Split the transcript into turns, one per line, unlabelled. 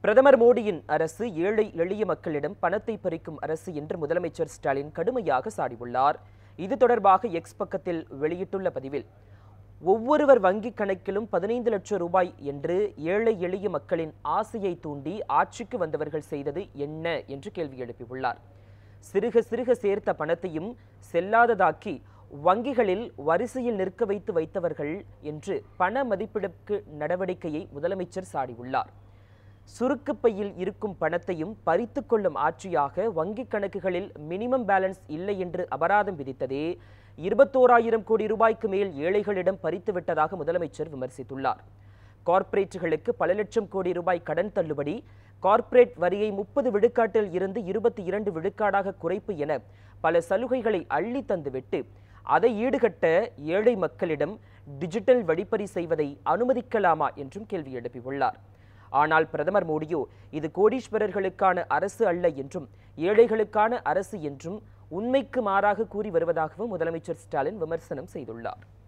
பிரதமர் மோடியின் அரசு ஏழை எளிய மக்களிடம் பணத்தை பறிக்கும் அரசு என்று முதலமைச்சர் ஸ்டாலின் கடுமையாக சாடியுள்ளார். இது தொடர்பாக எக்ஸ் பக்கத்தில் வெளியிட்டுள்ள பதிவில், ஒவ்வொருவர் வங்கிக் கணக்கிலும் 15 லட்சம் ரூபாய் என்று ஏழை எளிய மக்களின் ஆசையை தூண்டி ஆட்சிக்கு வந்தவர்கள் செய்தது என்ன என்று கேள்வி எழுப்பியுள்ளார். சிறுக சிறுக சேர்த்த பணத்தையும் செல்லாததாக்கி வங்கிகளில் வரிசையில் நிற்க வைத்தவர்கள் என்று பண மதிப்பிழப்பு நடவடிக்கையை முதலமைச்சர் சாடியுள்ளார். சுருக்குப்பையில் இருக்கும் பணத்தையும் பறித்துக் கொள்ளும் ஆட்சியாக வங்கிக் கணக்குகளில் மினிமம் பேலன்ஸ் இல்லை என்று அபராதம் விதித்ததே 21,000 கோடி ரூபாய்க்கு மேல் ஏழைகளிடம் பறித்து விட்டதாக முதலமைச்சர் விமர்சித்துள்ளார். கார்ப்பரேட்டுகளுக்கு பல லட்சம் கோடி ரூபாய் கடன் தள்ளுபடி, கார்ப்பரேட் வரியை 30 விழுக்காட்டில் இருந்து 22 விழுக்காடாக குறைப்பு என பல சலுகைகளை அள்ளி தந்துவிட்டு அதை ஈடுகட்ட ஏழை மக்களிடம் டிஜிட்டல் வழிப்பறி செய்வதை அனுமதிக்கலாமா என்றும் கேள்வி எழுப்பியுள்ளார். ஆனால் பிரதமர் மோடியோ இது கோடீஸ்வரர்களுக்கான அரசு அல்ல என்றும் ஏழைகளுக்கான அரசு என்றும் உண்மைக்கு மாறாக கூறி வருவதாகவும் முதலமைச்சர் ஸ்டாலின் விமர்சனம் செய்துள்ளார்.